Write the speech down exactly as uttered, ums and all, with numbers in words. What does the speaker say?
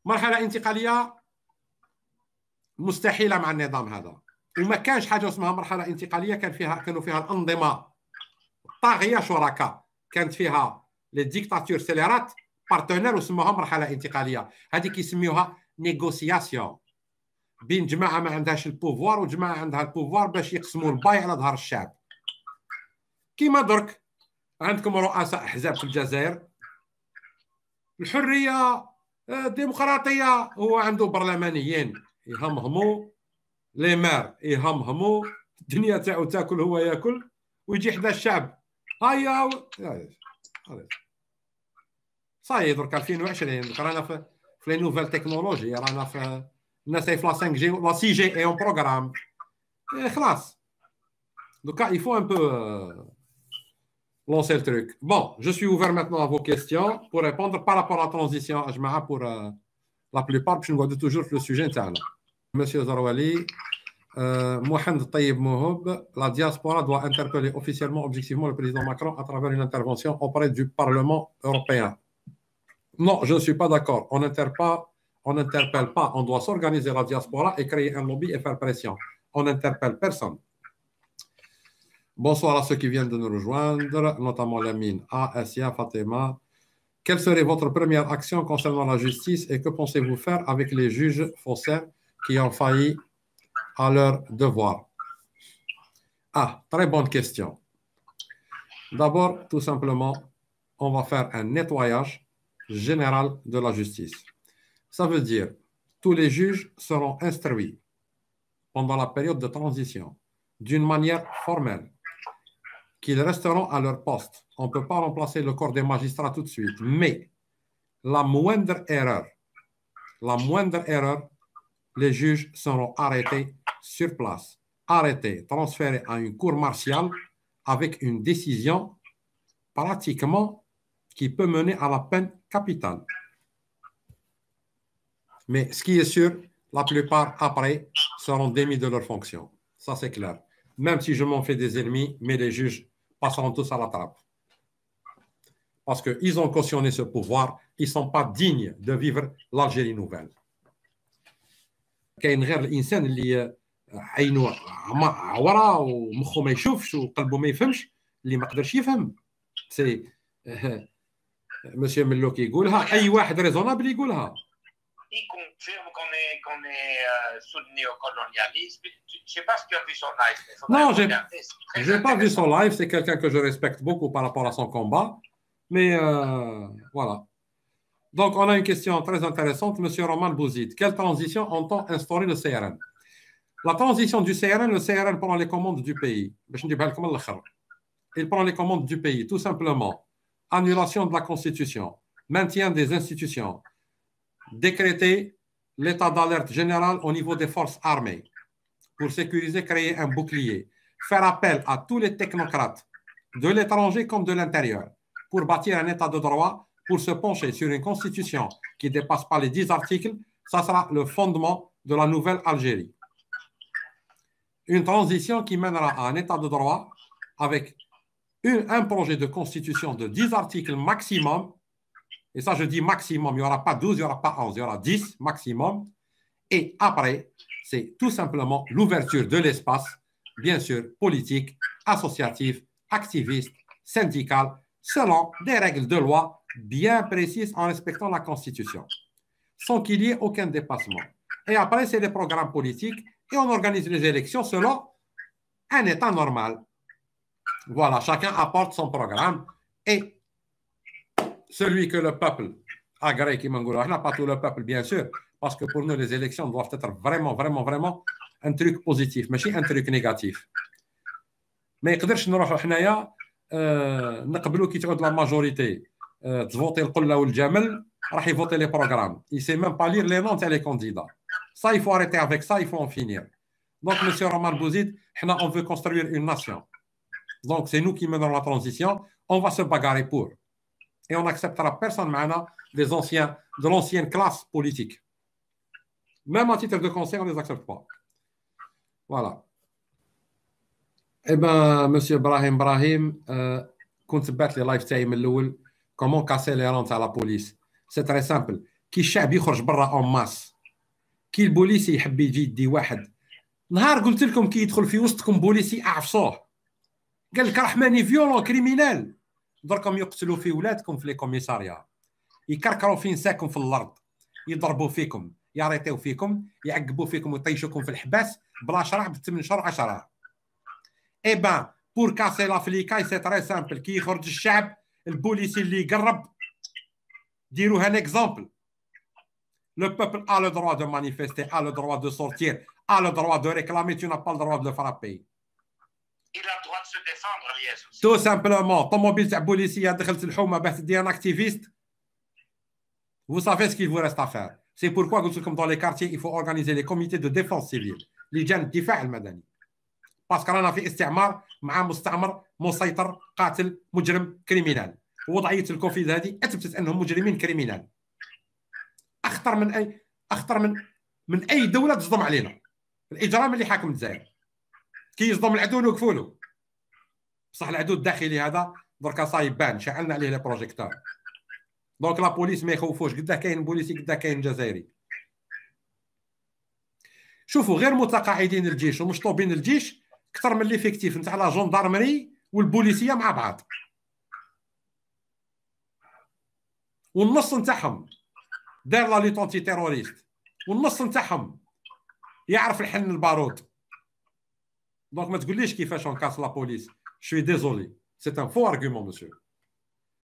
مرحله انتقاليه مستحيله مع النظام هذا، وما كانش حاجه اسمها مرحله انتقاليه. كان فيها كانوا فيها الانظمه طاغيه شركاء، كانت فيها لي ديكتاتور سيليرات بارتنير وسموها مرحله انتقاليه. هذه كيسميوها نيغوسياسيون بين جماعه ما عندهاش البوفوار وجماعه عندها البوفوار باش يقسموا الباي على ظهر الشعب. كيما درك عندكم رؤساء احزاب في الجزائر، الحريه الديمقراطيه، هو عنده برلمانيين يهمهموا، لي مار يهمهموا، الدنيا تاعو تاكل هو ياكل، ويجي حدا الشعب هيا صاي. درك ألفين وعشرين رانا في في لي نوفيل تكنولوجي، رانا في الناس في لا خمسة جي لا ستة جي اي اون بروغرام. خلاص دوكا il faut un peu lancer le truc. Bon, je suis ouvert maintenant à vos questions pour répondre par rapport à la transition Ajmaa pour euh, la plupart باش نقعدوا toujours في le sujet تاعنا. Monsieur Zarouali, euh, Mohamed Taïb Mohoub, la diaspora doit interpeller officiellement, objectivement le président Macron à travers une intervention auprès du Parlement européen. Non, je ne suis pas d'accord. On n'interpelle pas, on n'interpelle pas. On doit s'organiser la diaspora et créer un lobby et faire pression. On n'interpelle personne. Bonsoir à ceux qui viennent de nous rejoindre, notamment Lamine, A, Assia, Fatima. Quelle serait votre première action concernant la justice et que pensez-vous faire avec les juges faussaires qui ont failli à leur devoir? Ah, très bonne question. D'abord, tout simplement, on va faire un nettoyage général de la justice. Ça veut dire tous les juges seront instruits pendant la période de transition d'une manière formelle, qu'ils resteront à leur poste. On ne peut pas remplacer le corps des magistrats tout de suite, mais la moindre erreur, la moindre erreur, les juges seront arrêtés sur place, arrêtés, transférés à une cour martiale avec une décision pratiquement qui peut mener à la peine capitale. Mais ce qui est sûr, la plupart après seront démis de leurs fonctions. Ça, c'est clair. Même si je m'en fais des ennemis, mais les juges passeront tous à la trappe. Parce qu'ils ont cautionné ce pouvoir, ils ne sont pas dignes de vivre l'Algérie nouvelle. كاين غير الانسان اللي عينه عوره ومخه ما يشوفش وقلبه ما يفهمش اللي ما قدرش يفهم. سي مسيو ملوك يقولها، اي واحد ريزونابل يقولها. Il confirme qu'on est, qu'on est euh, sous le néocolonialisme. Je ne sais pas ce que tu as vu son live. Non, je n'ai pas vu son live. C'est quelqu'un que je respecte beaucoup par rapport à son combat. Mais euh, voilà. Donc, on a une question très intéressante. Monsieur Roman Bouzid, quelle transition entend instaurer le C R N? La transition du C R N, le C R N prend les commandes du pays. Il prend les commandes du pays, tout simplement. Annulation de la Constitution, maintien des institutions, décréter l'état d'alerte général au niveau des forces armées pour sécuriser, créer un bouclier, faire appel à tous les technocrates de l'étranger comme de l'intérieur pour bâtir un état de droit, pour se pencher sur une constitution qui ne dépasse pas les dix articles. Ça sera le fondement de la nouvelle Algérie. Une transition qui mènera à un état de droit avec une, un projet de constitution de dix articles maximum. Et ça, je dis maximum, il n'y aura pas douze, il n'y aura pas onze, il y aura dix maximum. Et après, c'est tout simplement l'ouverture de l'espace, bien sûr, politique, associatif, activiste, syndical, selon des règles de loi bien précises en respectant la Constitution, sans qu'il y ait aucun dépassement. Et après, c'est les programmes politiques et on organise les élections selon un état normal. Voilà, chacun apporte son programme et celui que le peuple agrée, qui m'engoule, pas tout le peuple, bien sûr, parce que pour nous, les élections doivent être vraiment, vraiment, vraiment un truc positif, mais pas un truc négatif. Mais il ne نروحوا حنايا نقبلوا كي تعود لا ماجوريتي تفوتي القله والجمل راح يفوتي لي بروغرام. Il sait même pas lire les noms تاع les candidats. Ça, il faut arrêter avec ça, il faut en finir. Donc, monsieur Roman Bouzid, on veut construire une nation. Donc, c'est nous qui menons la transition. On va se bagarrer pour. Et on n'acceptera personne maintenant des anciens, de l'ancienne classe politique. Même à titre de conseil, on ne les accepte pas. Voilà. Eh bien, monsieur Brahim Brahim, quand tu bats les live time, comment casser les rangs à la police? C'est très simple. كي الشعب يخرج برا اون ماس، كي البوليسي يحب يجي يدي واحد. نهار قلت لكم كي يدخل في وسطكم بوليسي اعفصوه، قال لك رحماني فيولون كريمينال، دركم يقتلوا في ولادكم في لي كوميساريا، يكركروا في نساكم في الارض، يضربوا فيكم، ياريطيو فيكم، يعقبوا فيكم ويطيشوكم في الحباس بلا شرع بثمن شهور عشرة. اي بان بور كاسي لافليكاي سي تري سامبل، كي يخرج الشعب البوليسي اللي يقرب ديروها ان اكزامبل. Le peuple a le droit de manifester, a le droit de sortir, a le droit de réclamer, tu n'as pas le droit de le frapper. Il a le droit de se défendre, Lies. Tout simplement, طوموبيل تاع بوليسيه دخلت الحومه باه تدي ان اكتيفيست. Vous savez ce qu'il vous reste à faire. C'est pourquoi قلت لكم dans les quartiers il faut organiser les comités de défense civile، لجان الدفاع المدني. باسكو رانا في استعمار مع مستعمر مسيطر قاتل مجرم كريمينال. وضعيه الكوفيد هذه اثبتت انهم مجرمين كريمينال. اخطر من اي اخطر من من اي دوله تصدم علينا. الاجرام اللي حاكم الجزائر كي يصدم العدو نوقفوا له. بصح العدو الداخلي هذا دركا صايب بان شعلنا عليه لي بروجيكتور. دونك لا بوليس ما يخوفوش، قدا كاين بوليسي قدا كاين جزائري. شوفوا غير متقاعدين الجيش ومشطوبين الجيش اكثر من ليفيكتيف نتاع لا جوندارمري والبوليسيه مع بعض، والنص نتاعهم دار لا ليت انتي تيروريست، والنص نتاعهم يعرف الحن البارود. دونك ما تقوليش كيفاش اون كاس لا بوليس. شوي ديزولي سي ان فو ارغيومون مسيو.